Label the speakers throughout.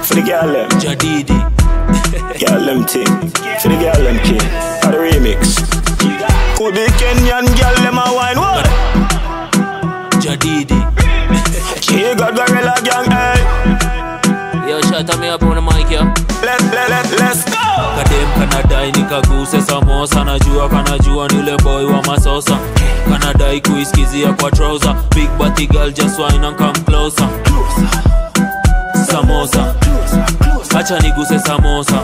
Speaker 1: For the girl them
Speaker 2: Jadidi.
Speaker 1: Girl them thing. For the girl them king. For the remix. Could be Kenyan girl them a wine what?
Speaker 2: Jadidi.
Speaker 1: She got gorilla gang, hey.
Speaker 2: Yo, shut me up on the mic, yo.
Speaker 1: Let's go.
Speaker 2: Kadem kanadai nikaguse samosa. Kanajua nile boy wa masosa. Kanadai kuiskizia kwa trouser. Big body girl just wine and come closer. Samosa, acha niguse samosa.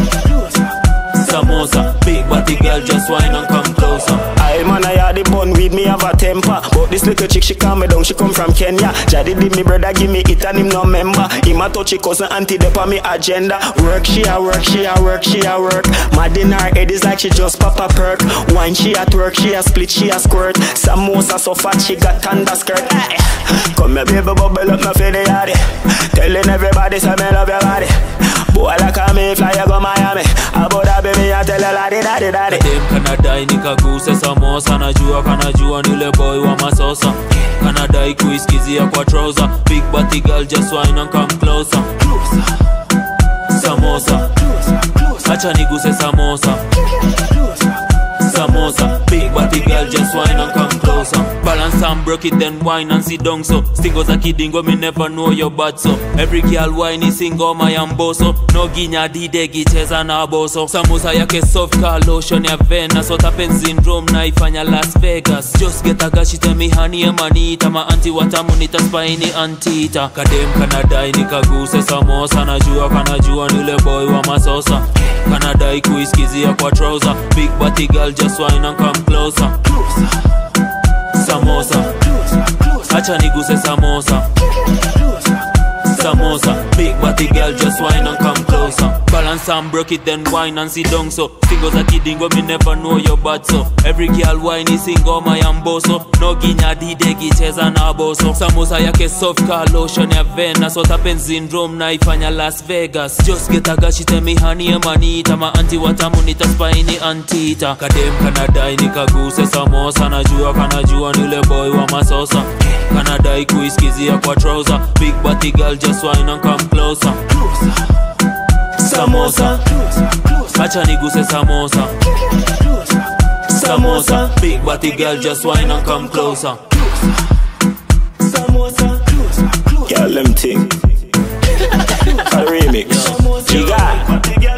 Speaker 2: Samosa, big body girl just wine and come closer.
Speaker 1: I man I had the bun with me have a temper. But this little chick she calm me down, she come from Kenya. Jadi did me brother give me it and him no member. Him a touch cousin auntie dep on me agenda. Work she a work, she a work, she a work. Mad in her head is like she just pop a perk. Wine she a twerk, she a split, she a squirt. Samosa so fat she got thunder skirt. Ay. Come here baby bubble up my feel the yardie. Telling everybody say me love your body. Boy like a me fly you go Miami. About that baby I tell her daddy daddy daddy.
Speaker 2: Kadem kanadai nikaguse samosa. Kanajua nile boy wa masosa. Kanadai kuiskizia kwa trouser. Big body girl just wine and come closer. Samosa, acha niguse samosa. Samosa, big body girl just wine and come closer. Balance and broke it then wine and sit down so. Stingos a kidingo me never know your bad so. Every girl wine is single my amboso. No ginya dide gicheza na boso. Samosa yake soft car lotion ya vena. So tapen syndrome naifanya Las Vegas. Just get a gashi tell me honey ya manita. Ma anti watamunita spiny antita. Kadem kanadai nikaguse samosa. Kanajua nile boy wa masosa. Kanadai kuiskizia kwa trouser. Big body girl just wine and come closer. Samosa, acha niguse samosa. Samosa, big body girl just wine and come closer. Balance and broke it then wine and sit down so. Singles a kidingo me never know your bad so. Every girl wine is single my amboso. No ginya dide gicheza na boso. Samosa yake soft car lotion ya vena. So tapen syndrome naifanya Las Vegas. Just get a gashi tell me honey ya manita. Ma anti watamunita spiny antita. Kadem kanadai nikaguse samosa. Kanajua nile boy wa masosa. Kanadai kuiskizia kwa trouser. Big body girl just wine and come closer. Samosa, acha niguse samosa. Samosa, big body girl just wine and come closer.
Speaker 1: Samosa, girl them thing. A remix. You got